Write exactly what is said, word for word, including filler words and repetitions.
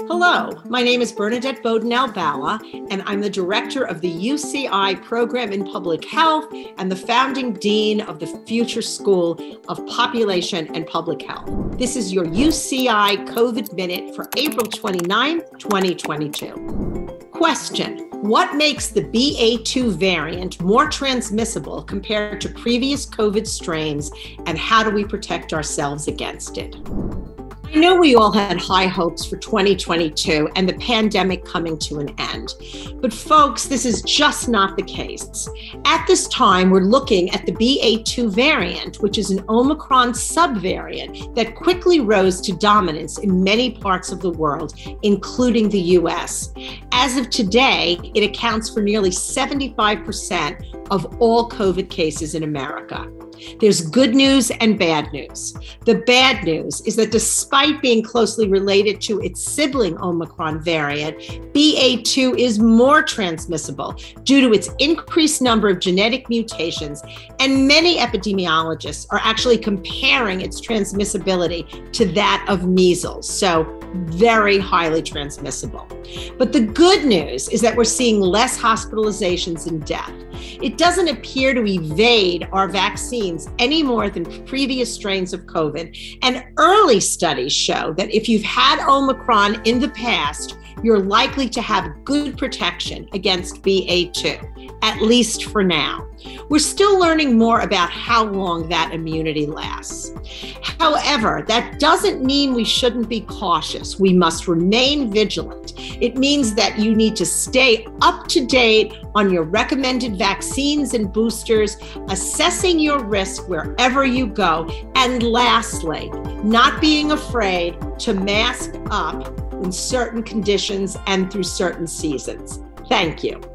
Hello, my name is Bernadette Boden-Albala, and I'm the director of the U C I Program in Public Health and the founding dean of the Future School of Population and Public Health. This is your U C I COVID Minute for April twenty-ninth, twenty twenty-two. Question: what makes the B A two variant more transmissible compared to previous COVID strains, and how do we protect ourselves against it? I know we all had high hopes for twenty twenty-two and the pandemic coming to an end. But folks, this is just not the case. At this time, we're looking at the B A two variant, which is an Omicron subvariant that quickly rose to dominance in many parts of the world, including the U S. As of today, it accounts for nearly seventy-five percent of all COVID cases in America. There's good news and bad news. The bad news is that despite being closely related to its sibling Omicron variant, B A two is more transmissible due to its increased number of genetic mutations, and many epidemiologists are actually comparing its transmissibility to that of measles, so very highly transmissible. But the good news is that we're seeing less hospitalizations and death. It doesn't appear to evade our vaccines any more than previous strains of COVID, and early studies show that if you've had Omicron in the past, you're likely to have good protection against B A two, at least for now. We're still learning more about how long that immunity lasts. However, that doesn't mean we shouldn't be cautious. We must remain vigilant. It means that you need to stay up to date on your recommended vaccines and boosters, assessing your risk wherever you go, and lastly, not being afraid to mask up in certain conditions and through certain seasons. Thank you.